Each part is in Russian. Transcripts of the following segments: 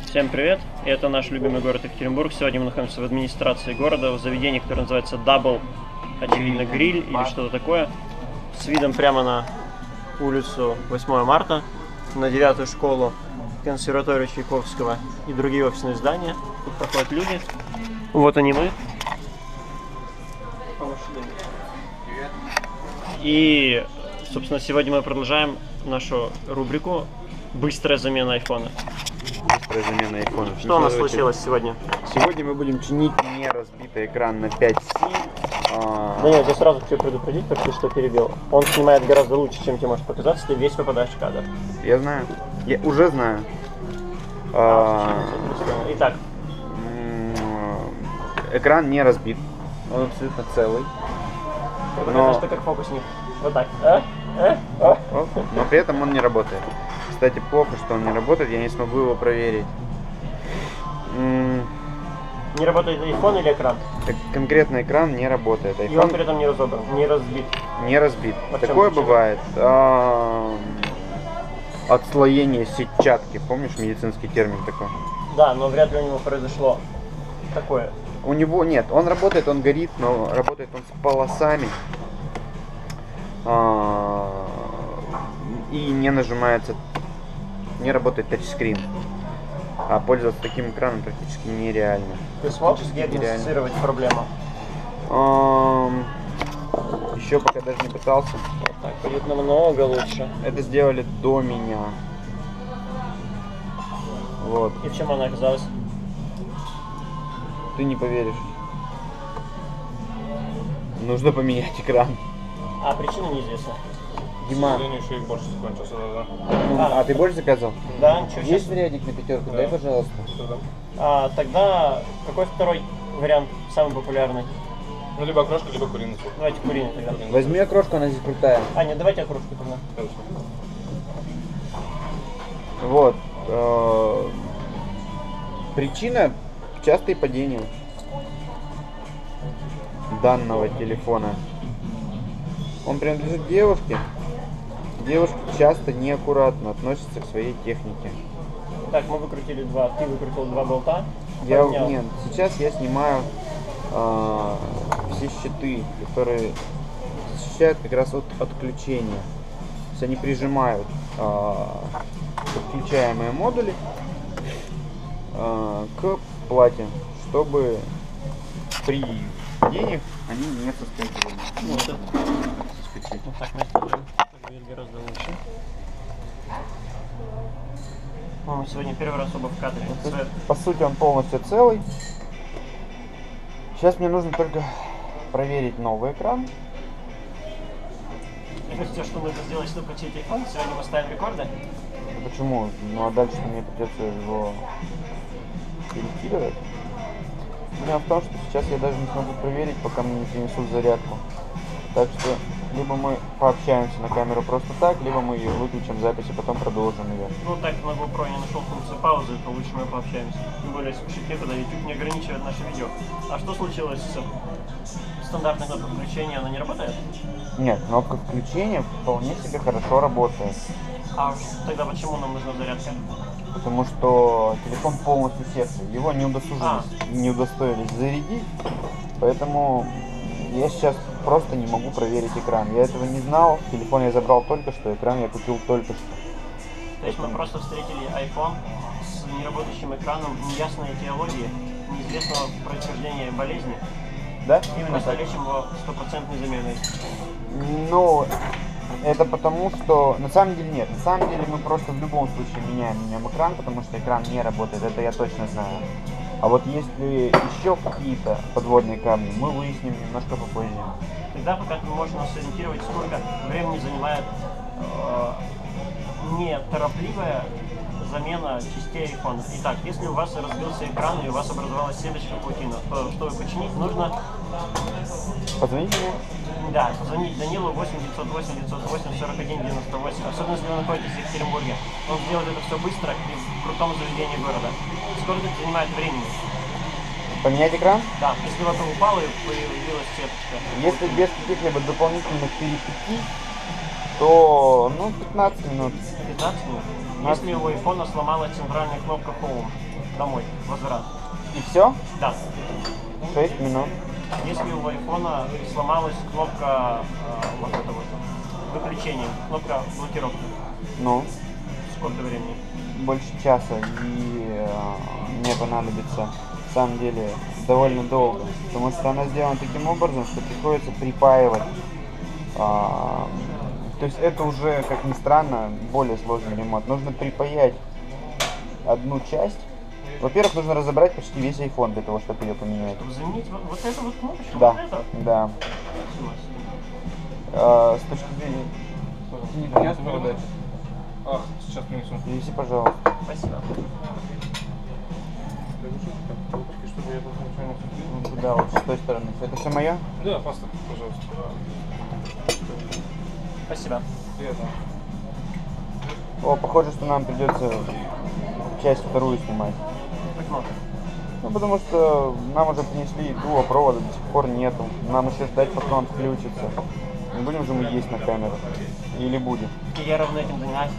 Всем привет! И это наш любимый город Екатеринбург. Сегодня мы находимся в администрации города, в заведении, которое называется Double, очевидно, гриль или что-то такое, с видом прямо на улицу 8 марта, на 9-ю школу, консерваторию Чайковского и другие офисные здания. Тут проходят люди. Вот они мы. И, собственно, сегодня мы продолжаем нашу рубрику «Быстрая замена айфона». Быстрая замена айфона. Что у нас случилось сегодня? Сегодня мы будем чинить не разбитый экран на 5C. Да нет, я сразу хочу предупредить, как ты что перебил. Он снимает гораздо лучше, чем тебе может показаться, ты весь попадаешь в кадр. Я знаю. Я уже знаю. Итак. Экран не разбит. Он абсолютно целый. Но... что как фокусник. Вот так. Но при этом он не работает. Кстати, плохо, что он не работает, я не смогу его проверить. Не работает iPhone или экран? Конкретно экран не работает. iPhone... И он при этом не разобран, не разбит. Не разбит. Такое бывает. Отслоение сетчатки. Помнишь медицинский термин такой? Да, но вряд ли у него произошло такое. У него нет, он работает, он горит, но работает он с полосами. И не нажимается, не работает тачскрин. А пользоваться таким экраном практически нереально. Ты смог диагностировать проблему? Еще пока даже не пытался. Вот так будет намного лучше. Это сделали до меня. Вот. И в чем она оказалась? Ты не поверишь. Нужно поменять экран. А причина неизвестна. Дима. К сожалению, еще их больше закончился, да. А ты больше заказал? Да, ничего. Есть вариантик на пятерку? Да. Дай, пожалуйста. Тогда какой второй вариант самый популярный? Ну, либо окрошка, либо куриный суп. Давайте куриный тогда. Возьми окрошку, она здесь крутая. Нет, давайте окрошку тогда. Вот. Причина — частые падения данного телефона. Он принадлежит девушке. Девушка часто неаккуратно относится к своей технике. Так, мы выкрутили два. Ты выкрутил два болта. Нет, сейчас я снимаю все щиты, которые защищают как раз от отключения. То есть они прижимают подключаемые модули к плате, чтобы при падениях они не соскакивали. Вот так мы сделаем. Выглядит гораздо лучше. Мы сегодня первый раз оба в кадре. По сути, он полностью целый. Сейчас мне нужно только проверить новый экран. Это все, что нужно сделать, чтобы починить iPhone. Сегодня мы ставим рекорды. Почему? Ну а дальше мне придется его перекидывать. Дело в том, что сейчас я даже не смогу проверить, пока мне не принесут зарядку. Так что либо мы пообщаемся на камеру просто так, либо мы ее выключим запись и потом продолжим ее. Ну так на GoPro я нашел функцию паузы, то лучше мы пообщаемся. Тем более, слушайте, когда YouTube не ограничивает наше видео. А что случилось с стандартной кнопкой включения? Она не работает? Нет, кнопка включения вполне себе хорошо работает. А тогда почему нам нужна зарядка? Потому что телефон полностью сердце, его не удостоились зарядить, поэтому я сейчас просто не могу проверить экран. Я этого не знал, телефон я забрал только что, экран я купил только что. То есть мы просто встретили iPhone с неработающим экраном, неясной этиологии, неизвестного происхождения болезни. Да? И Именно просто так. лечим его стопроцентной заменой. Ну, это потому что, на самом деле нет, на самом деле мы просто в любом случае меняем экран, потому что экран не работает, это я точно знаю. А вот если еще какие-то подводные камни, мы выясним немножко попозже. Тогда пока ты можешь нас сориентировать, сколько времени занимает неторопливая замена частей iPhone. Итак, если у вас разбился экран и у вас образовалась сеточка паутина, то чтобы починить, нужно... Позвоните мне. Да, позвонить Данилу 8 908 908 41 98. Особенно если вы находитесь в Екатеринбурге. Он сделает это все быстро и в крутом заведении города. Сколько это занимает времени? Поменять экран? Да, если вот он упал и появилась сеточка. Если без каких-либо дополнительных перипетий, то 15 минут. 15 минут. Если у айфона сломалась центральная кнопка Home, домой, возврат. И все? Да. 6 минут. Если у айфона сломалась кнопка вот это вот выключения, кнопка блокировки, Ну, сколько времени? больше часа. И мне понадобится, на самом деле, довольно долго. Потому что она сделана таким образом, что приходится припаивать. То есть это уже, как ни странно, более сложный ремонт. Нужно припаять одну часть. Во-первых, нужно разобрать почти весь iPhone для того, чтобы ее поменять. Чтобы заменить вот эту вот кнопочку, Да, вот это? да. С точки зрения... Ты не принес передачу? Ах, сейчас принесу. Принеси, пожалуйста. Спасибо. Чтобы я тут ничего не сухил. Ну, куда вот, с той стороны. Это все мое? Да, паста, пожалуйста. Спасибо. Приятно. О, похоже, что нам придется часть вторую снимать. Почему? Ну, потому что нам уже принесли еду, а провода до сих пор нету. Нам еще ждать, пока он включится. Не будем же мы есть на камеру? Или будем? И я равно этим занимаюсь.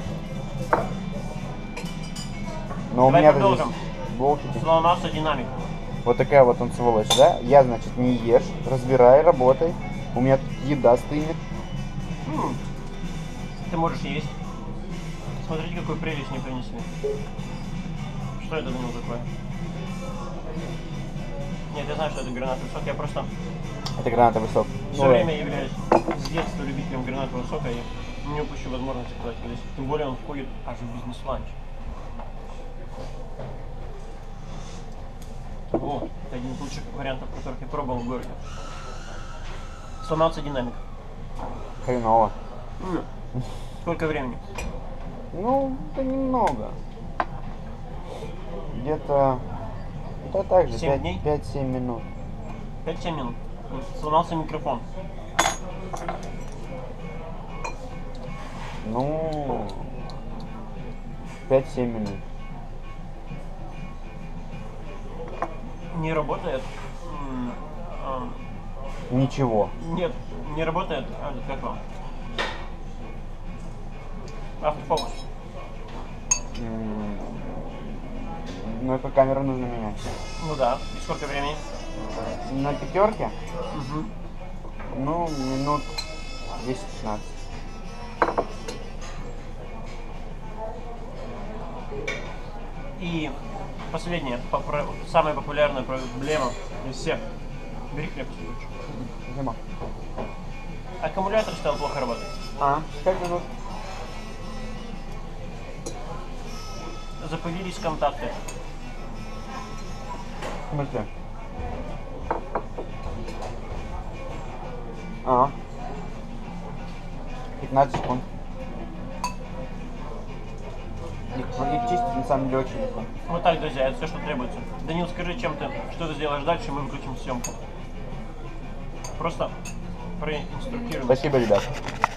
Но у Давай меня продолжим. болтики. Сломался динамик. Вот такая вот он сволочь, да? Я, значит, не ешь, разбирай, работай. У меня тут еда стынет. Ты можешь есть. Смотрите, какую прелесть мне принесли. Что это было такое? Нет, я знаю, что это гранатовый сок. Я просто Это гранатовый сок. все время являюсь с детства любителем гранатового сока и не упущу возможности сказать здесь. Тем более он входит аж в бизнес-ланч. О, это один из лучших вариантов, которых я пробовал в городе. Сломался динамик. Хреново. Сколько времени? Ну, да немного. Где-то... Да так же, 7 дней? 5-7 минут. 5-7 минут. Сломался микрофон. Ну... 5-7 минут. Не работает. Ничего. Нет, не работает. Как вам? Автофокус. Ну, эту камеру нужно менять. Ну да. И сколько времени? На пятерке? Угу. Ну, минут 10-15. И последняя, самая популярная проблема из всех. Бери крепкий ключ. Зима. Аккумулятор стал плохо работать. 5 минут. Запылились контакты. В смысле? 15 секунд. Их чистить на самом деле очень легко. Вот так, друзья, это все, что требуется. Данил, скажи, что ты сделаешь дальше, мы выключим съемку. Просто проинструктируем. Спасибо, ребят.